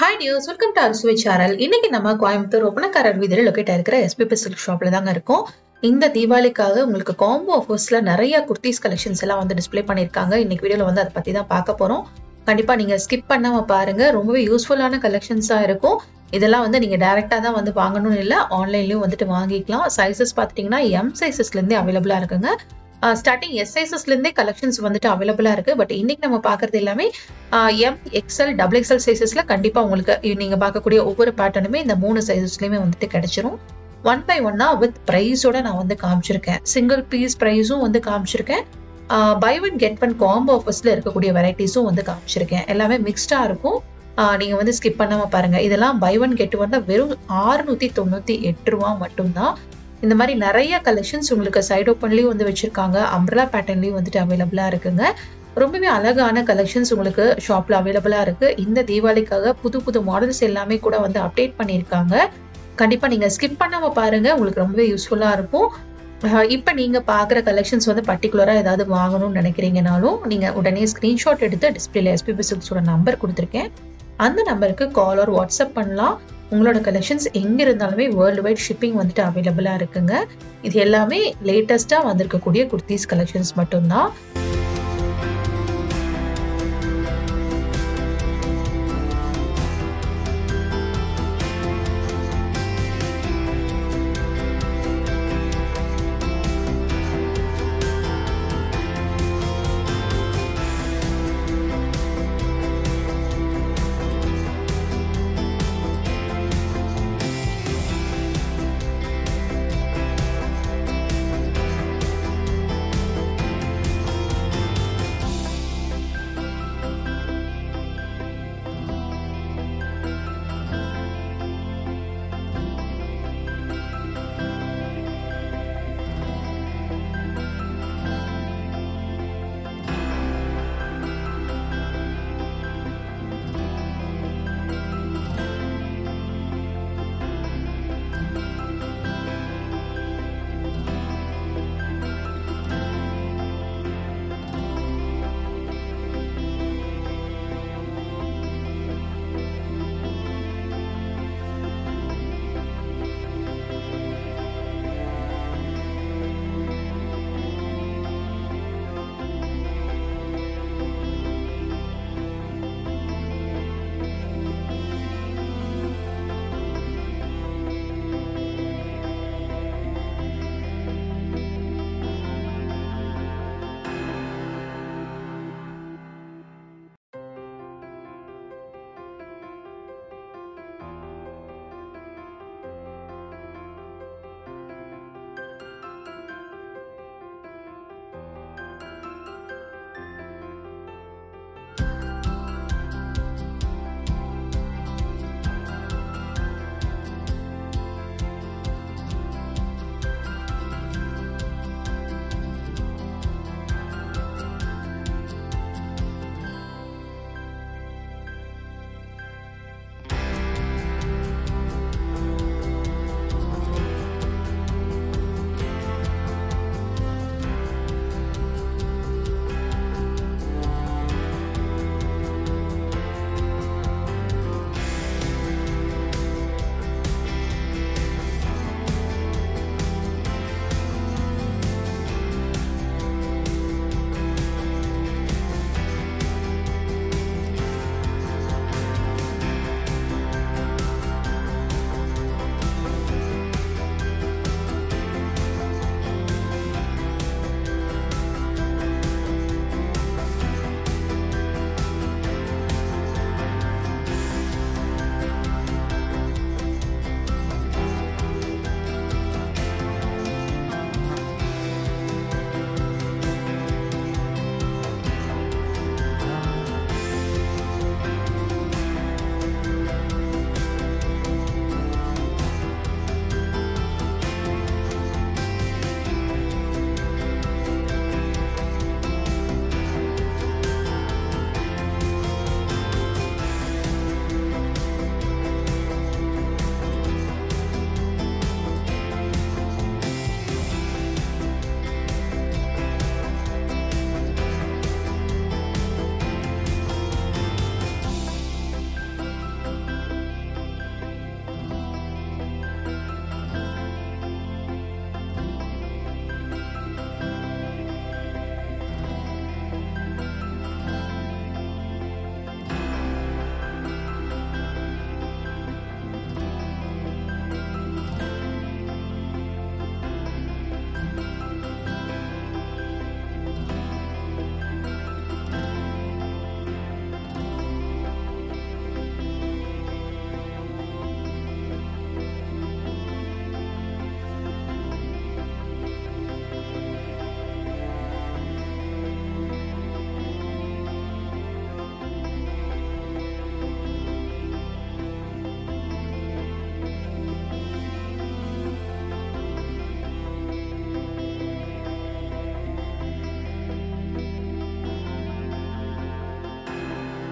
Hi dears, welcome to our Switch channel. இன்னைக்கு நம்ம கோயம்புத்தூர் ஒப்பனக்கார வீதியில லொகேட் ஆயிருக்கிற SPP Silks ஷாப்ல தாங்க இருக்கோம். இந்த தீபாவளிக்காக உங்களுக்கு காம்போ ஆஃபர்ஸ்ல நிறைய குர்தீஸ் கலெக்ஷன்ஸ் எல்லாம் வந்து டிஸ்ப்ளே பண்ணிருக்காங்க. இன்னைக்கு வீடியோல வந்து அதை பத்தி தான் பார்க்க போறோம். கண்டிப்பா நீங்க ஸ்கிப் பண்ணாம பாருங்க. ரொம்பவே யூஸ்ஃபுல்லான கலெக்ஷன்ஸா இருக்கும். இதெல்லாம் வந்து நீங்க டைரக்டா தான் வந்து வாங்கணும்னு இல்ல, ஆன்லைன்லயும் வந்துட்டு வாங்கிக்கலாம். சைஸஸ் பாத்தீங்கன்னா M சைஸஸ்ல இருந்தே அவைலபிளா இருக்குங்க. ஸ்டார்டிங் S சைஸஸ்ல இருந்தே கலெக்ஷன்ஸ் வந்துட்டு அவைலபிளா இருக்கு. பட் இன்னைக்கு நம்ம பாக்குறது எல்லாமே M, XL, XXL சைஸஸ்ல கண்டிப்பா உங்களுக்கு நீங்க பார்க்கக்கூடிய ஒவ்வொரு பேட்டர்னுமே இந்த 3 சைஸஸ்லயுமே வந்துட்டு கிடைச்சிரும். ஒன் பை ஒன்னா வித் பிரைஸோட நான் வந்து காமிச்சிருக்கேன். சிங்கிள் பீஸ் பிரைஸும் வந்து காமிச்சிருக்கேன். Buy one get one combo ஆஃபர்ஸ்ல இருக்கக்கூடிய வெரைட்டிஸும் வந்து காமிச்சிருக்கேன். எல்லாமே மிக்ஸ்டா இருக்கும். நீங்க வந்து ஸ்கிப் பண்ணாம பாருங்க. இதெல்லாம் பை ஒன் கெட் ஒன் வெறும் 698 ரூபா மட்டும்தான். இந்த மாதிரி நிறைய கலெக்ஷன்ஸ் உங்களுக்கு சைட் ஓப்பன்லயும் வந்து வச்சிருக்காங்க. அம்ப்ரெலா பேட்டர்ன்லயும் வந்துட்டு அவைலபிளா இருக்குங்க. ரொம்பவே அழகான கலெக்ஷன்ஸ் உங்களுக்கு ஷாப்ல அவைலபிளா இருக்கு. இந்த தீபாவளிக்காக புது புது மாடல்ஸ் எல்லாமே கூட வந்து அப்டேட் பண்ணியிருக்காங்க. கண்டிப்பா நீங்க ஸ்கிப் பண்ணாம பாருங்க, உங்களுக்கு ரொம்பவே யூஸ்ஃபுல்லா இருக்கும். இப்ப நீங்க பாக்குற கலெக்ஷன்ஸ் வந்து பர்டிகுலரா ஏதாவது வாங்கணும்னு நினைக்கிறீங்கனாலும் நீங்க உடனே ஸ்கிரீன்ஷாட் எடுத்து டிஸ்பிளேல SPP Silks நம்பர் கொடுத்துருக்கேன். அந்த நம்பருக்கு கால் ஆர் வாட்ஸ்அப் பண்ணலாம். உங்களோட கலெக்ஷன்ஸ் எங்க இருந்தாலுமே வேர்ல்டு வைட் ஷிப்பிங் வந்துட்டு அவைலபிளா இருக்குங்க. இது எல்லாமே லேட்டஸ்டா வந்திருக்கக்கூடிய குர்தீஸ் கலெக்ஷன்ஸ் மட்டும்தான்.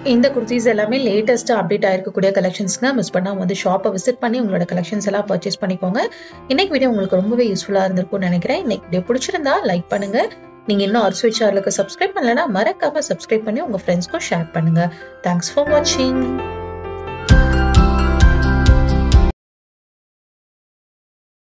இந்த குர்த்திஸ் எல்லாமே லேட்டஸ்டா அப்டேட் ஆயிருக்கக்கூடிய கலெக்ஷன்ஸ்ங்க. மிஸ் பண்ணாம வந்து ஷாப்பை விசிட் பண்ணி உங்களோட கலெக்ஷன்ஸ் எல்லாம் பர்ச்சேஸ் பண்ணிக்கோங்க. இன்னைக்கு வீடியோ உங்களுக்கு ரொம்பவே யூஸ்ஃபுல்லா இருந்திருக்கும்னு நினைக்கிறேன். இன்னைக்கு வீடியோ பிடிச்சிருந்தா லைக் பண்ணுங்க. நீங்க இன்னும் ஆர்ஸ்விச் சேனலுக்கு சப்ஸ்கிரைப் பண்ணலன்னா மறக்காம சப்ஸ்கிரைப் பண்ணி உங்க ஃப்ரெண்ட்ஸ்க்கும் ஷேர் பண்ணுங்க. தேங்க்ஸ் ஃபார் வாட்சிங்.